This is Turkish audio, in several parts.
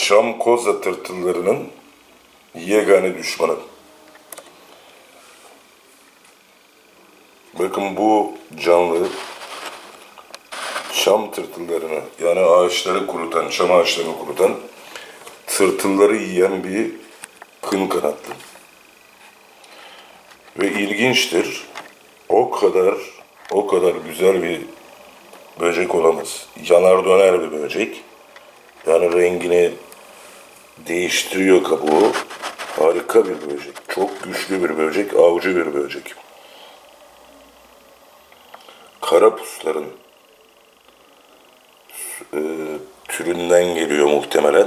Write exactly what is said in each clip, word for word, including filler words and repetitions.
Çam koza tırtıllarının yegane düşmanı. Bakın bu canlı çam tırtıllarını, yani ağaçları kurutan, çam ağaçlarını kurutan tırtılları yiyen bir kın kanatlı. Ve ilginçtir, o kadar o kadar güzel bir böcek olamaz. Yanar döner bir böcek. Yani rengini değiştiriyor kabuğu. Harika bir böcek. Çok güçlü bir böcek, avcı bir böcek. Karapusların e, türünden geliyor muhtemelen.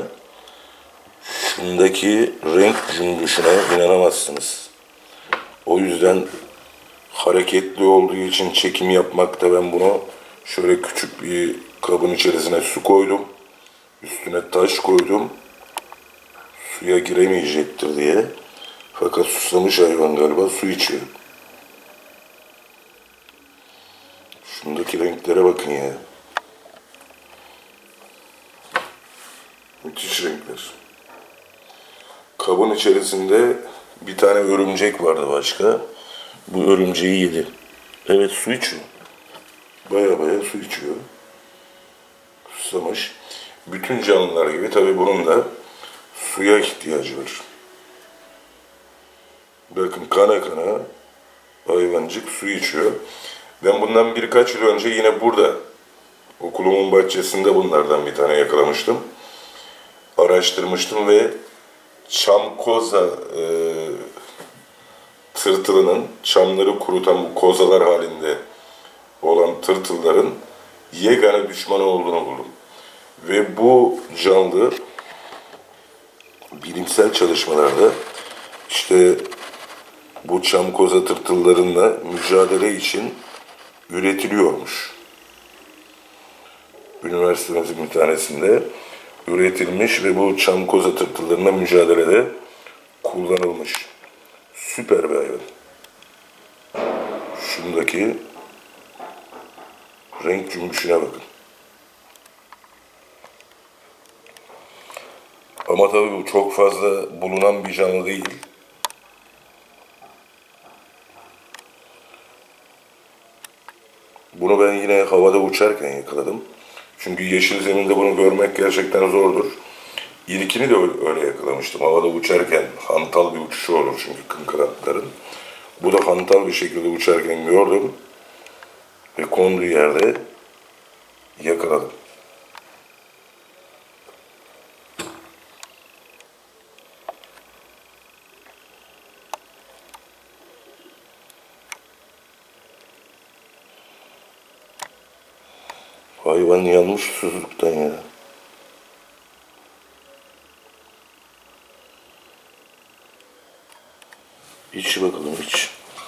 Şundaki renk cümbüşüne inanamazsınız. O yüzden hareketli olduğu için çekim yapmakta ben bunu şöyle küçük bir kabın içerisine su koydum. Üstüne taş koydum. Suya giremeyecektir diye. Fakat susamış hayvan galiba, su içiyor. Şundaki renklere bakın ya. Müthiş renkler. Kabın içerisinde bir tane örümcek vardı başka. Bu örümceği yedi. Evet, su içiyor. Baya baya su içiyor. Susamış. Bütün canlılar gibi tabii bunun da suya ihtiyacı var. Bakın kana kana hayvancık su içiyor. Ben bundan birkaç yıl önce yine burada okulumun bahçesinde bunlardan bir tane yakalamıştım. Araştırmıştım ve çam koza e, tırtılının, çamları kurutan bu kozalar halinde olan tırtılların yegane düşmanı olduğunu buldum. Ve bu canlı bilimsel çalışmalarda işte bu çam koza tırtıllarınla mücadele için üretiliyormuş. Üniversitemizin bir tanesinde üretilmiş ve bu çam koza tırtıllarına mücadelede kullanılmış. Süper bir hayvan. Şundaki renk cümbüşüne bakın. Ama tabii bu çok fazla bulunan bir canlı değil. Bunu ben yine havada uçarken yakaladım. Çünkü yeşil zeminde bunu görmek gerçekten zordur. İlkini de öyle, öyle yakalamıştım. Havada uçarken hantal bir uçuşu olur çünkü kın kanatların. Bu da hantal bir şekilde uçarken gördüm. Ve konduğu yerde yakaladım. Hayvan yanmış susuzluktan ya. İç bakalım, iç.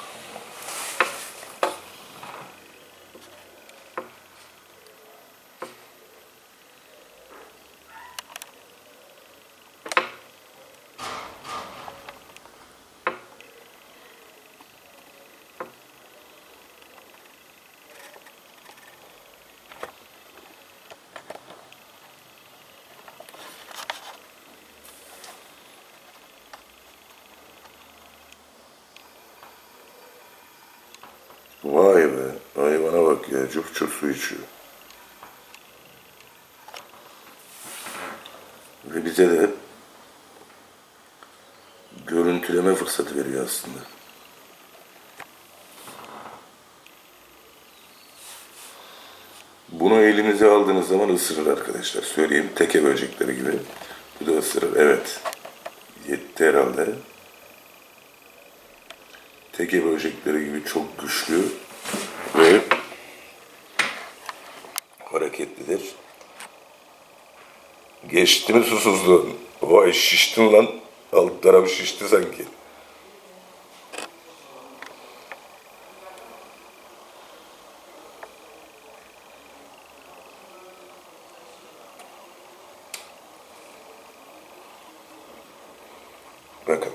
Vay be, hayvana bak ya, çok çok su içiyor. Ve bize de görüntüleme fırsatı veriyor aslında. Bunu elinize aldığınız zaman ısırır arkadaşlar. Söyleyeyim, teke böcekleri gibi. Bu da ısırır, evet. Yetti herhalde. Teke böcekleri gibi çok güçlü ve hareketlidir. Geçti mi susuzluğun? Vay, şiştin lan. Alt tarafı şişti sanki. Bakın.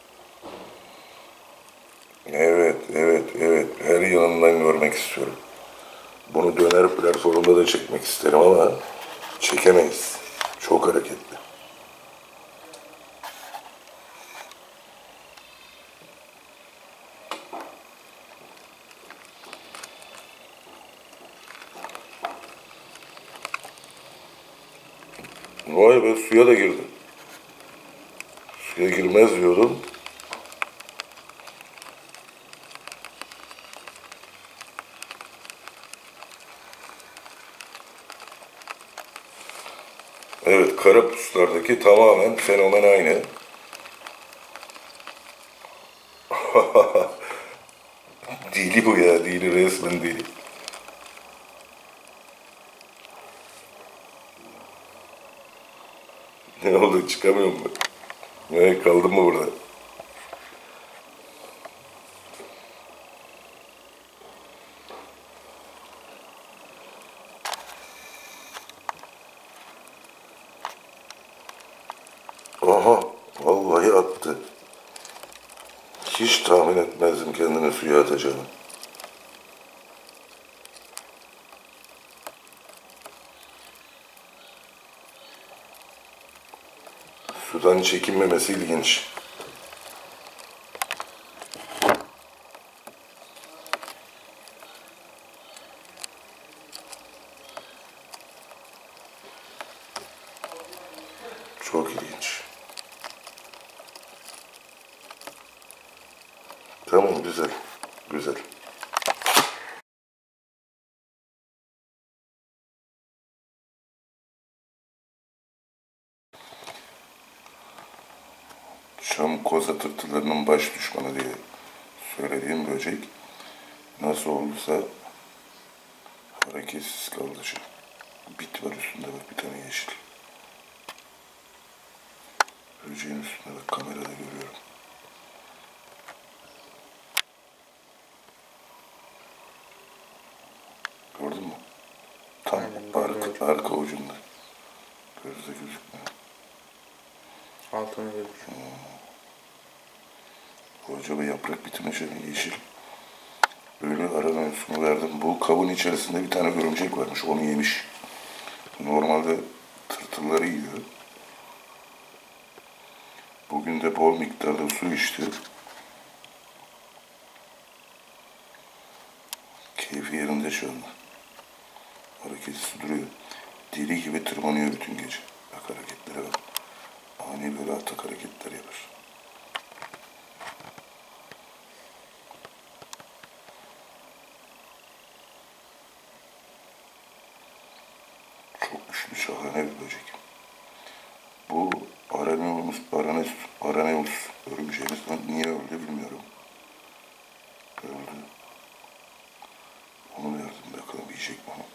Evet, evet, evet. Her yanından görmek istiyorum. Bunu döner platformunda da çekmek isterim ama çekemeyiz. Çok hareketli. Vay be, suya da girdi. Suya girmez diyordum. Evet, karapuslardaki tamamen fenomen aynı. Dili bu ya, dili resmen dili. Ne oldu, çıkamıyor mu? Ne, kaldın mı burada? Aha, vallahi attı. Hiç tahmin etmezdim kendini suya atacağını. Sudan çekinmemesi ilginç. Çok ilginç. Tamam, güzel. Güzel. Çam koza tırtılarının baş düşmanı diye söylediğim böcek nasıl olduysa hareketsiz kaldı şu. Bit var üstünde, bak, bir tane yeşil. Böceğin üstünde, bak, kamerada görüyorum. Gördün mü? Tam arka, arka ucunda. Gözde gözükmüyor. Altına görmüş. Hmm. Acaba yaprak bitimi şöyle yeşil. Böyle aradan üstüne verdim. Bu kabın içerisinde bir tane örümcek varmış. Onu yemiş. Normalde tırtılları yiyor. Bugün de bol miktarda su içti. Keyfi yerinde şu anda. Hareketsiz duruyor. Deli gibi tırmanıyor bütün gece. Bak hareketlere bak. Ani böyle atak hareketler yapar. Çok güçlü, şahane bir böcek. Bu Araneus, Araneus, Araneus örümceğimiz niye öldü bilmiyorum. Öldü. Onu verdim, bakalım yiyecek mi onu.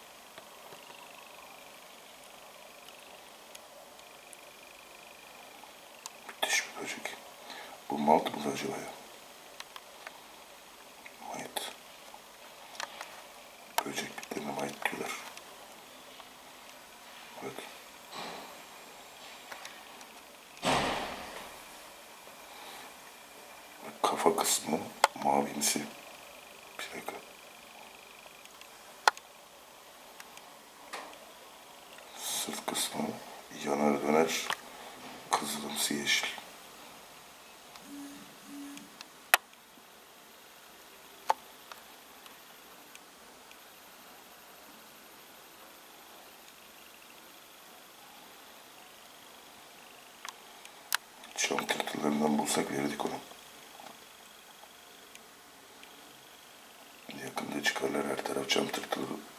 Müthiş bir böcek. Bu malt mı acaba ya? Mayıt. Böcek bitlerine mayıt diyorlar. Evet. Kafa kısmı mavimsi. Bir dakika. Sırt kısmı yanar döner kızılımsı yeşil. Çam tırtıllarından bulsak verirdik onu. Yakında çıkarlar, her taraf çam tırtılı